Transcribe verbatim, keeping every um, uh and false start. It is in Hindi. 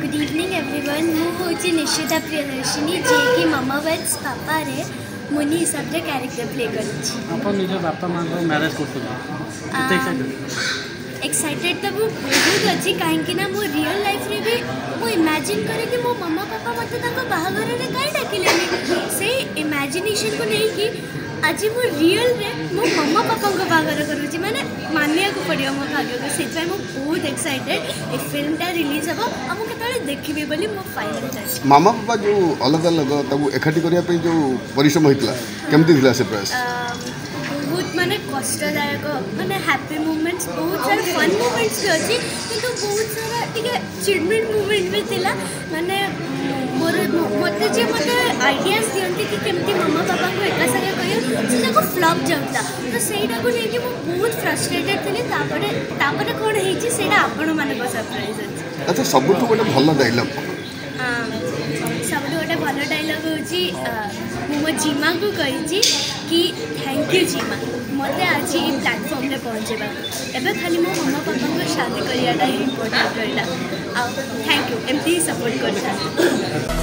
गुड इवनिंग एवरीवन मुझे निश्चिता प्रियदर्शिनी जे कि मामावर्स पापा रे मुनि हिसाब से कैरेक्टर प्ले कर बापा माँ को मैरेज कर एक्साइटेड तो वो बहुत अच्छी कहीं ना मो रियल लाइफ रे भी मो इमेजिन करे कि मो मम्मा पापा मत बाहागर रे कहीं डाकिले से इमेजिनेशन को नहीं कि आज मो रियल रे मो मम्मा पापा को बाहागर करूची माने मानिया को पड़ियो मो भाग्य को से मो बहुत एक्साइटेड ए फिल्म टा रिलीज हबो आ मो केतले देखिबे बोली मो फाइनल टच मामा पापा जो अलग अलग तब एकाठी करिया पे जो परिश्रम होइतला केमती थिला से प्रयास बहुत माने कष्टदायक माने हैप्पी मोमेंट्स बहुत सारा फन मोमेंट्स भी अच्छी किंतु बहुत सारा टिके चिड़मिड़ मोमेंट भी थिला माने मोर मते जे मते आइडियाज दियंती कि केमती मम्मा पापा को एका संगे करियो से जाको फ्लॉप जाउता तो सेटा को लेके मो बहुत फ्रस्ट्रेटेड थिले तापरे तापरे कोन हेची सेटा आपण माने को सरप्राइज अछि। अच्छा सबठु गोटे भलो डायलॉग सबठु गोटे भलो डायलॉग होची मो मो जीमा को कहिची कि थैंक यू जीमा मत आज ये प्लाटफर्म रे पहुँचेबा एबे खाली मो मम्मा पापा को शादी करियाटा इम्पोर्टेंट रहा थैंक यू एमती सपोर्ट कर।